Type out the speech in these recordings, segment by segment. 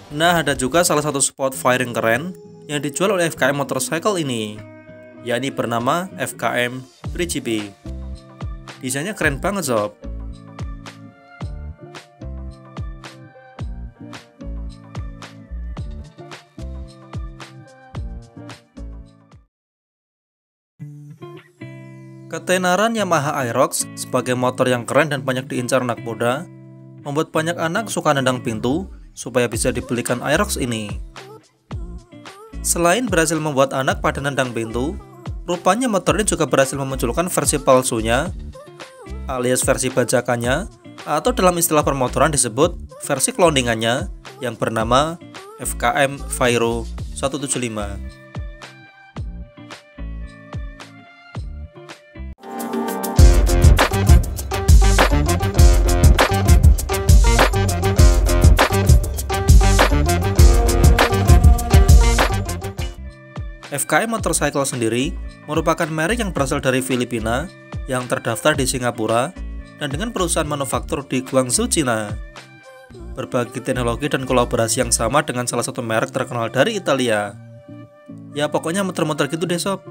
Nah, ada juga salah satu sport firing keren yang dijual oleh FKM Motorcycle ini, yakni bernama FKM 3GP. Desainnya keren banget sob. Ketenaran Yamaha Aerox sebagai motor yang keren dan banyak diincar anak muda membuat banyak anak suka nendang pintu supaya bisa dibelikan Aerox ini. Selain berhasil membuat anak pada nendang pintu, rupanya motor ini juga berhasil memunculkan versi palsunya alias versi bajakannya, atau dalam istilah permotoran disebut versi cloningannya yang bernama FKM Vairo 175. FKM Motorcycle sendiri merupakan merek yang berasal dari Filipina yang terdaftar di Singapura dan dengan perusahaan manufaktur di Guangzhou, Cina. Berbagi teknologi dan kolaborasi yang sama dengan salah satu merek terkenal dari Italia. Ya pokoknya muter-muter gitu deh sob.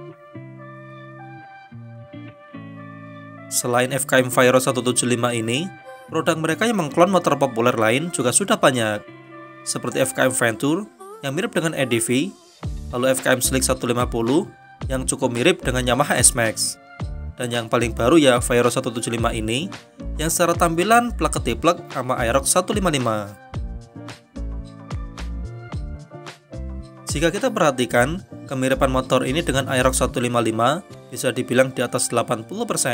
Selain FKM Vairo 175 ini, produk mereka yang mengklon motor populer lain juga sudah banyak, seperti FKM Venture yang mirip dengan EDV, lalu FKM Slick 150 yang cukup mirip dengan Yamaha S-Max, dan yang paling baru ya Vairo 175 ini yang secara tampilan plek-ketiplek sama Aerox 155. Jika kita perhatikan, kemiripan motor ini dengan Aerox 155 bisa dibilang di atas 80%.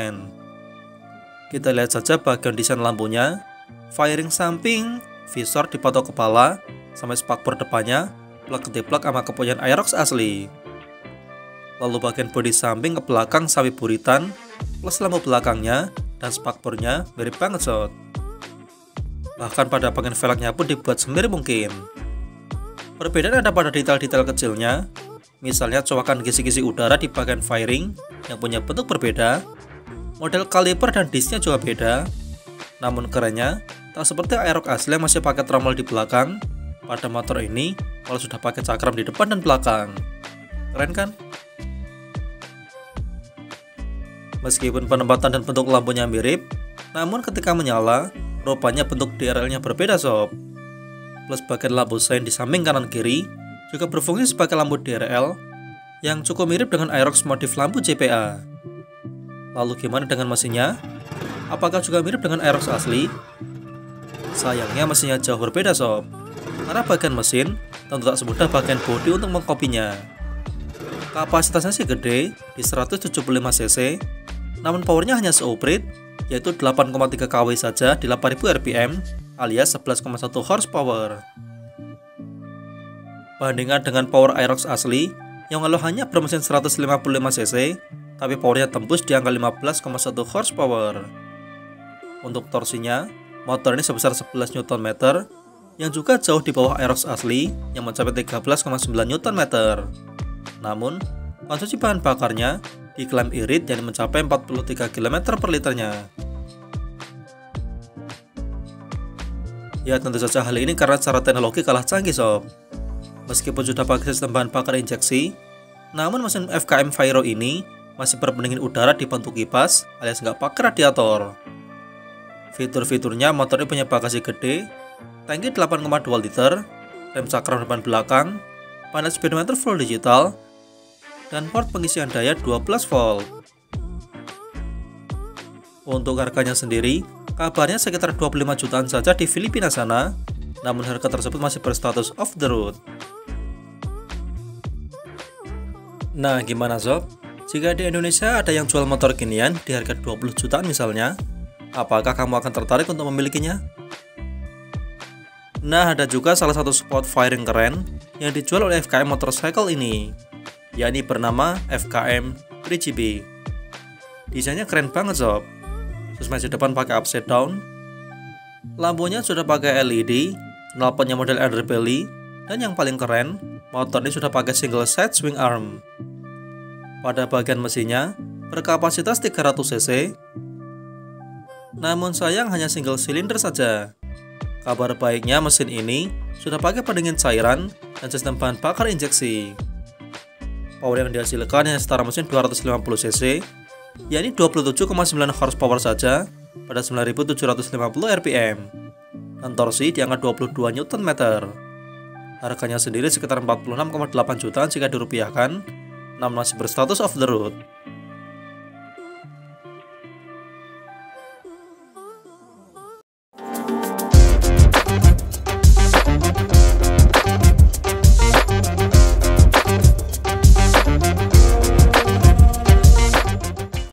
Kita lihat saja bagian desain lampunya, fairing samping, visor di patok kepala, sampai spakbor depannya plek-ketiplek sama kepunyaan Aerox asli. Lalu bagian bodi samping ke belakang sawi buritan, plus lampu belakangnya dan spakbornya mirip banget sob. Bahkan pada bagian velgnya pun dibuat semirip mungkin. Perbedaan ada pada detail-detail kecilnya, misalnya coakan kisi-kisi udara di bagian fairing yang punya bentuk berbeda, model kaliper dan disknya juga beda. Namun kerennya, tak seperti Aerox asli yang masih pakai tromol di belakang, pada motor ini kalau sudah pakai cakram di depan dan belakang. Keren kan? Meskipun penempatan dan bentuk lampunya mirip, namun ketika menyala, rupanya bentuk DRL-nya berbeda sob. Plus bagian lampu sein di samping kanan kiri juga berfungsi sebagai lampu DRL yang cukup mirip dengan Aerox modif lampu JPA. Lalu gimana dengan mesinnya? Apakah juga mirip dengan Aerox asli? Sayangnya mesinnya jauh berbeda sob. Karena bagian mesin tentu tak semudah bagian bodi untuk mengkopinya. Kapasitasnya sih gede di 175 cc, namun powernya hanya seuprit, yaitu 8,3 kW saja di 8000 rpm alias 11,1 horsepower. Bandingkan dengan power Aerox asli yang walau hanya bermesin 155 cc, tapi powernya tembus di angka 15,1 horsepower. Untuk torsinya, motor ini sebesar 11 Nm, yang juga jauh di bawah Aerox asli yang mencapai 13,9 Nm. Namun, konsumsi bahan bakarnya diklaim irit yang mencapai 43 km per liternya. Ya tentu saja hal ini karena secara teknologi kalah canggih sob. Meskipun sudah pakai sistem bahan bakar injeksi, namun mesin FKM Vairo ini masih berpendingin udara dibantu kipas alias nggak pakai radiator. Fitur-fiturnya motor ini punya bagasi gede, tangki 8,2 liter, rem cakram depan belakang, panel speedometer full digital, dan port pengisian daya 12 volt. Untuk harganya sendiri, kabarnya sekitar 25 jutaan saja di Filipina sana, namun harga tersebut masih berstatus off the road. Nah gimana sob? Jika di Indonesia ada yang jual motor ginian di harga 20 jutaan misalnya, apakah kamu akan tertarik untuk memilikinya? Nah, ada juga salah satu sport firing keren yang dijual oleh FKM Motorcycle ini, yakni bernama FKM 3GP. Desainnya keren banget sob. Suspensi depan pakai upside down, lampunya sudah pakai LED, knalpotnya model underbelly, dan yang paling keren, motor ini sudah pakai single side swing arm. Pada bagian mesinnya berkapasitas 300 cc, namun sayang hanya single silinder saja. Kabar baiknya mesin ini sudah pakai pendingin cairan dan sistem bahan bakar injeksi. Power yang dihasilkan hanya setara mesin 250 cc, yakni 27,9 horsepower saja pada 9.750 rpm, dan torsi di angka 22 Nm. Harganya sendiri sekitar 46,8 jutaan jika dirupiahkan, namun masih berstatus off the road.